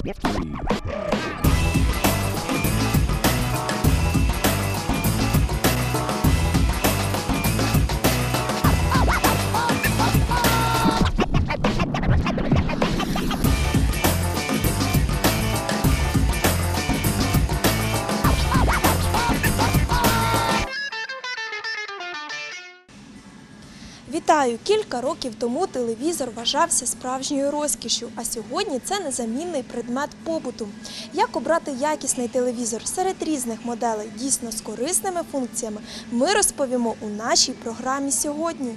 Вітаю! Кілька років тому телевізор вважався справжньою розкішшю, а сьогодні це незамінний предмет побуту. Як обрати якісний телевізор серед різних моделей, дійсно з корисними функціями, ми розповімо у нашій програмі сьогодні.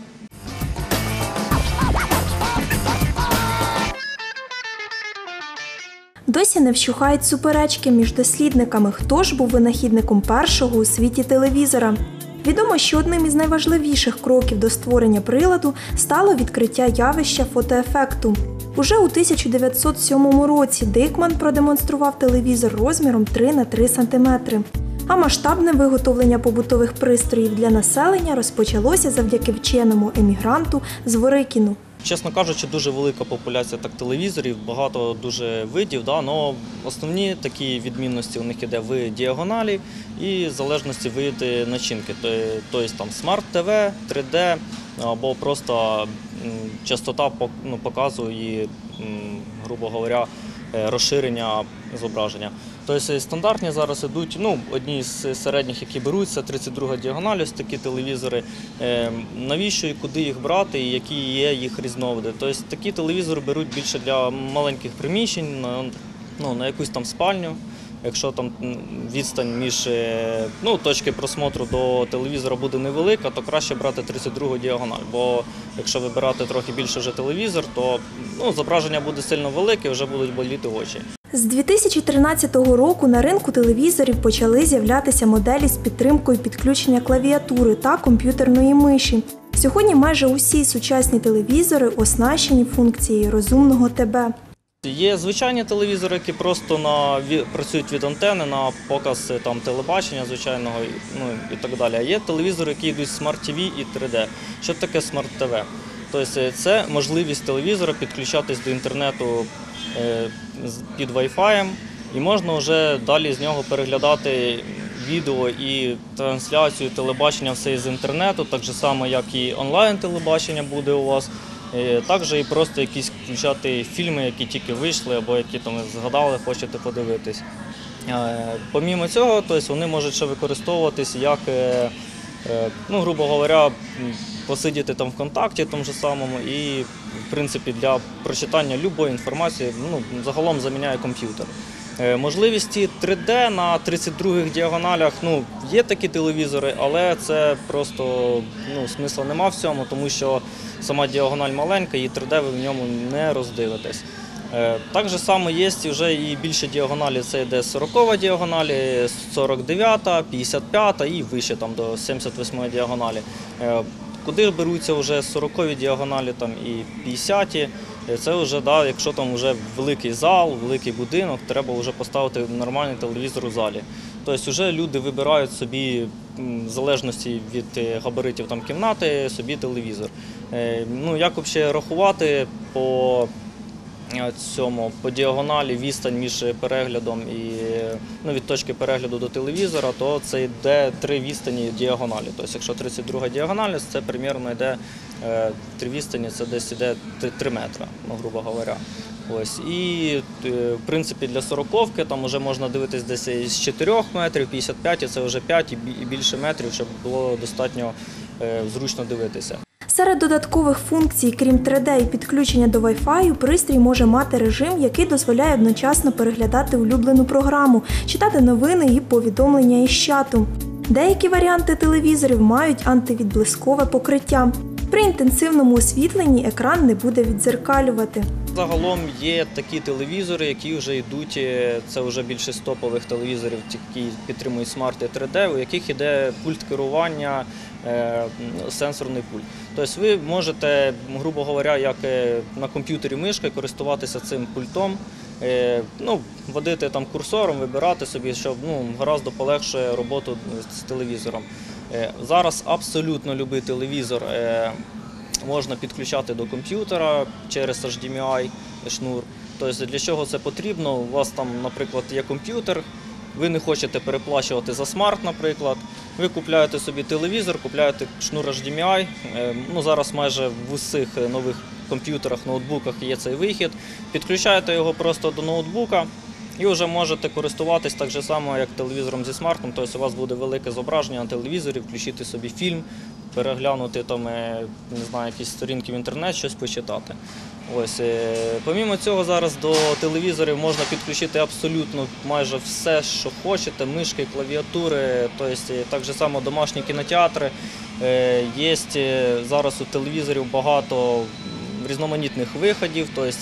Досі не вщухають суперечки між дослідниками, хто ж був винахідником першого у світі телевізора. Відомо, що одним із найважливіших кроків до створення приладу стало відкриття явища фотоефекту. Уже у 1907 році Дикман продемонстрував телевізор розміром 3 на 3 см. А масштабне виготовлення побутових пристроїв для населення розпочалося завдяки вченому емігранту Зворикіну. Чесно кажучи, дуже велика популяція телевізорів, багато дуже видів, але основні такі відмінності у них іде в діагоналі і в залежності від начинки. Тобто там смарт-ТВ, 3D або просто частота показу і, грубо говоря, розширення зображення. Тобто стандартні зараз йдуть, одні з середніх, які беруться, 32 діагональ, ось такі телевізори. Навіщо і куди їх брати, і які є їх різновиди. Тобто такі телевізори беруть більше для маленьких приміщень, на якусь там спальню. Якщо там відстань між точки просмотру до телевізора буде невелика, то краще брати 32 діагональ. Бо якщо вибирати трохи більше вже телевізор, то зображення буде сильно велике, вже будуть боліти очі. З 2013 року на ринку телевізорів почали з'являтися моделі з підтримкою підключення клавіатури та комп'ютерної миші. Сьогодні майже усі сучасні телевізори оснащені функцією розумного ТБ. Є звичайні телевізори, які просто працюють від антени на показ телебачення звичайного і так далі. А є телевізори, які йдуть з Smart TV і 3D. Що таке Smart TV? Тобто це можливість телевізора підключатись до інтернету під Wi-Fi, і можна вже далі з нього переглядати відео і трансляцію телебачення все з інтернету, так само, як і онлайн-телебачення буде у вас. Також і просто якісь включати фільми, які тільки вийшли або які там згадали, хочете подивитись. Помімо цього, вони можуть ще використовуватись як, грубо говоря, посидіти там ВКонтакті тому ж самому і, в принципі, для прочитання будь-якої інформації загалом заміняє комп'ютер. Можливості 3D на 32 діагоналях, є такі телевізори, але це просто смисла нема в цьому, тому що сама діагональ маленька і 3D ви в ньому не роздивитесь. Так же само є вже і більше діагоналі, це йде 40 діагоналі, 49, 55 і вище там, до 78 діагоналі. Куди беруться вже 40 діагоналі і 50, це вже, якщо там вже великий зал, великий будинок, треба вже поставити нормальний телевізор у залі. Тобто вже люди вибирають собі, в залежності від габаритів кімнати, собі телевізор. Як взагалі рахувати по діагоналі відстань між переглядом і від точки перегляду до телевізора, то це йде 3 відстані діагоналі. Тобто, якщо 32 діагональ, це приблизно йде 3 відстані, це десь йде 3 метри, грубо говоря. І, в принципі, для 40-ки там вже можна дивитись десь з 4 метрів, 55 – це вже 5 і більше метрів, щоб було достатньо зручно дивитися. Серед додаткових функцій, крім 3D і підключення до Wi-Fi, пристрій може мати режим, який дозволяє одночасно переглядати улюблену програму, читати новини і повідомлення із чату. Деякі варіанти телевізорів мають антивідблискове покриття. При інтенсивному освітленні екран не буде віддзеркалювати. Загалом є такі телевізори, які вже йдуть, це вже більше з топових телевізорів, які підтримують Smart і 3D, у яких йде пульт керування, сенсорний пульт. Тобто ви можете, грубо говоря, як на комп'ютері мишкою, користуватися цим пультом, водити курсором, вибирати собі, щоб гораздо полегшує роботу з телевізором. Зараз абсолютно будь-який телевізор можна підключати до комп'ютера через HDMI шнур. Тобто для чого це потрібно? У вас там, наприклад, є комп'ютер, ви не хочете переплачувати за смарт, наприклад. Ви купуєте собі телевізор, купуєте шнур HDMI. Зараз майже в усіх нових комп'ютерах, ноутбуках є цей вихід. Підключаєте його просто до ноутбука і вже можете користуватись так же само, як телевізором зі смартом. Тобто у вас буде велике зображення на телевізорі, включити собі фільм, переглянути там, не знаю, якісь сторінки в інтернеті, щось почитати. Помімо цього, зараз до телевізорів можна підключити абсолютно майже все, що хочете, мишки, клавіатури, тобто так же само домашні кінотеатри. Є зараз у телевізорів багато різноманітних виходів, тобто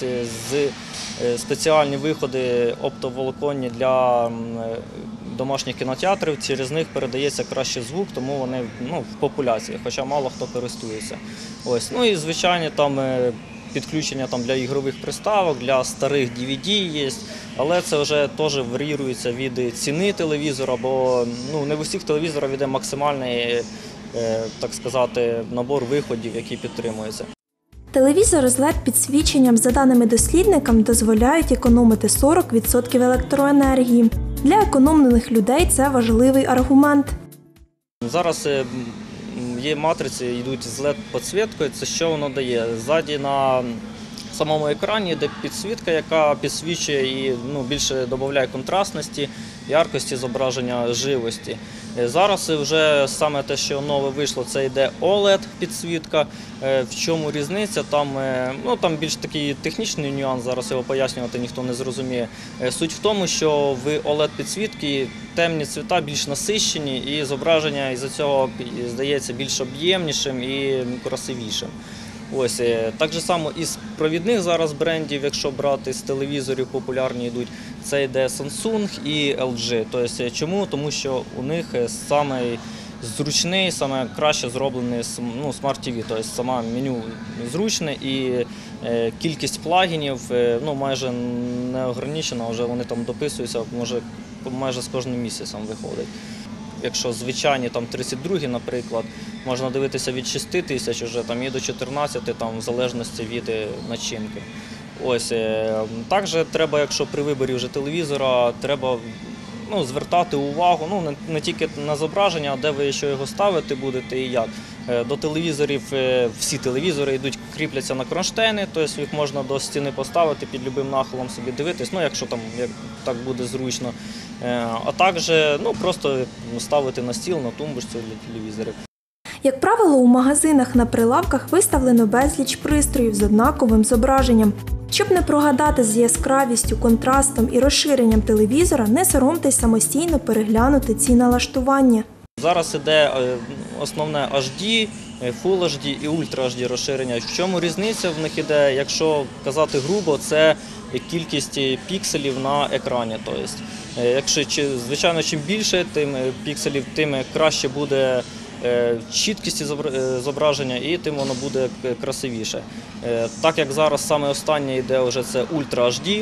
спеціальні виходи оптоволоконні для домашніх кінотеатрів, через них передається кращий звук, тому вони в популяції, хоча мало хто користується. І звичайно підключення для ігрових приставок, для старих DVD є, але це вже теж варіюється від ціни телевізора, бо не в усіх телевізорах йде максимальний, так сказати, набор виходів, які підтримуються. Телевізори з LED-підсвіченням, за даними дослідникам, дозволяють економити 40% електроенергії. Для економлених людей це важливий аргумент. Зараз є матриці, йдуть з LED-підсвіткою. Це що воно дає? Ззаді на самому екрані йде підсвітка, яка підсвічує і більше додає контрастності, яркості зображення, живості. Зараз вже саме те, що нове вийшло, це йде OLED-підсвітка. В чому різниця? Там більш такий технічний нюанс, зараз його пояснювати ніхто не зрозуміє. Суть в тому, що в OLED-підсвітці темні цвіта більш насищені і зображення із-за цього здається більш об'ємнішим і красивішим. Так же само із провідних зараз брендів, якщо брати з телевізорів, популярні йдуть, це йде Samsung і LG. Чому? Тому що у них самий зручний, саме краще зроблений Smart TV, тобто саме меню зручне і кількість плагінів майже не ограничена, вже вони там дописуються, майже з кожним місяцем виходить. Якщо звичайні 32-гі, наприклад, можна дивитися від 6 тисяч і до 14, в залежності від начинки. Також треба, якщо при виборі вже телевізора, треба звертати увагу не тільки на зображення, а де ви ще його ставити будете і як. До телевізорів, всі телевізори йдуть, кріпляться на кронштейни, тобто їх можна до стіни поставити, під будь-яким нахилом собі дивитись, якщо так буде зручно. А також просто ставити на стіл, на тумбочку для телевізорів. Як правило, у магазинах на прилавках виставлено безліч пристроїв з однаковим зображенням. Щоб не прогадати з яскравістю, контрастом і розширенням телевізора, не соромтесь самостійно переглянути ці налаштування. Зараз іде основне HD, Full HD і Ultra HD розширення. В чому різниця в них іде, якщо казати грубо, це кількість пікселів на екрані. Звичайно, чим більше пікселів, тим краще буде чіткість зображення і тим воно буде красивіше. Так як зараз саме останнє йде вже це Ultra HD,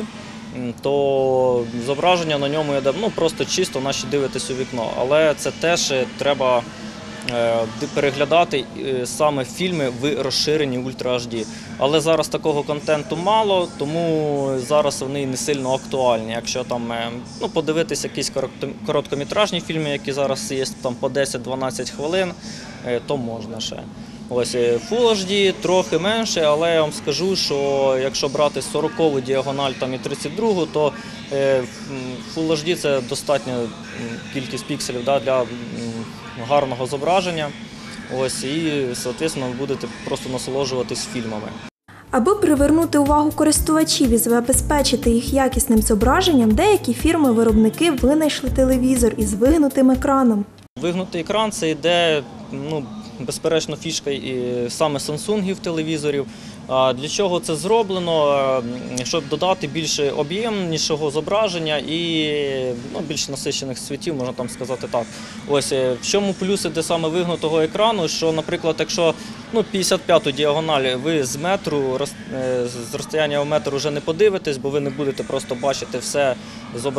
то зображення на ньому йде просто чисто, наче дивитесь у вікно. Але це теж треба переглядати саме фільми в розширенні Ultra HD. Але зараз такого контенту мало, тому зараз вони не сильно актуальні. Якщо подивитися якісь короткометражні фільми, які зараз є по 10-12 хвилин, то можна ще. Full HD трохи менше, але я вам скажу, що якщо брати 40-ту діагональ і 32-ту, то Full HD – це достатня кількість пікселів для гарного зображення. І, відповідно, ви будете просто насолоджуватись фільмами. Аби привернути увагу користувачів і забезпечити їх якісним зображенням, деякі фірми-виробники винайшли телевізор із вигнутим екраном. Вигнутий екран – це йде, безперечно, фішка саме Samsung телевізорів. Для чого це зроблено? Щоб додати більш об'ємнішого зображення і більш насичених цвітів, можна сказати так. В чому плюс іде саме вигнутого екрану, що, наприклад, якщо 55-ту діагональ ви з метру, з розстояння в метр вже не подивитесь, бо ви не будете просто бачити все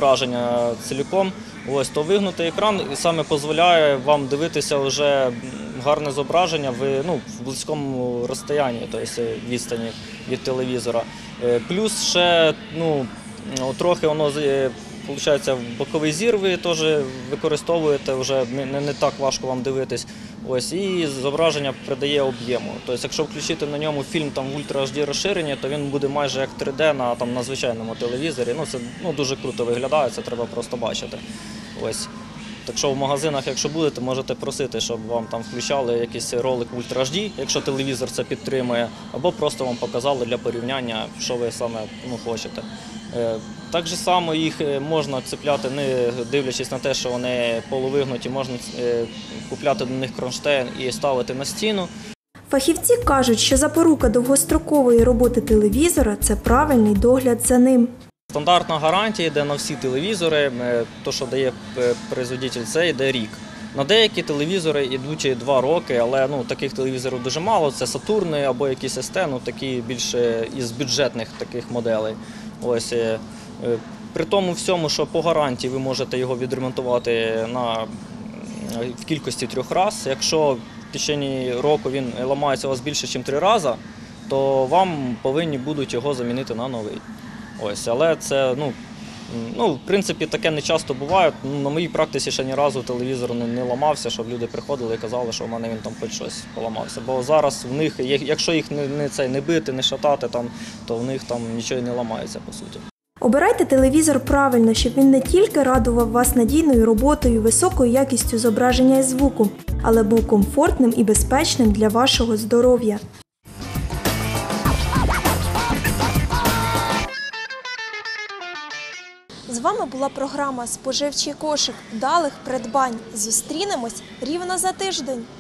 зображення цілком, то вигнутий екран саме дозволяє вам дивитися вже гарне зображення в близькому розстоянні, тобто відстані від телевізора. Плюс ще трохи воно, виходить, боковий зір ви теж використовуєте, вже не так важко вам дивитись. Ось, і зображення придає об'єму. Тобто, якщо включити на ньому фільм в Ультра HD розширенні, то він буде майже як 3D на звичайному телевізорі. Це дуже круто виглядає, це треба просто бачити. Ось. Так що в магазинах, якщо будете, можете просити, щоб вам там включали якийсь ролик в Ультра HD, якщо телевізор це підтримує, або просто вам показали для порівняння, що ви саме хочете. Так же само їх можна цепляти, не дивлячись на те, що вони полувигнуті, можна купляти до них кронштейн і ставити на стіну. Фахівці кажуть, що запорука довгострокової роботи телевізора – це правильний догляд за ним. Стандартна гарантія йде на всі телевізори, те, що дає производитель, це йде рік. На деякі телевізори йдуть 2 роки, але таких телевізорів дуже мало, це Сатурни або якісь СТ, такі більше із бюджетних таких моделей. Ось. При тому всьому, що по гарантії ви можете його відремонтувати в кількості 3 разів. Якщо в течение року він ламається у вас більше, ніж 3 рази, то вам повинні будуть його замінити на новий. Ось, але це, в принципі, таке не часто буває. На моїй практиці ще ні разу телевізор не ламався, щоб люди приходили і казали, що в мене він там хоч щось поламався. Бо зараз в них, якщо їх не бити, не шатати, то в них там нічого і не ламається, по суті. Обирайте телевізор правильно, щоб він не тільки радував вас надійною роботою, високою якістю зображення і звуку, але був комфортним і безпечним для вашого здоров'я. З вами була програма «Споживчий кошик». Вдалих придбань. Зустрінемось рівно за тиждень.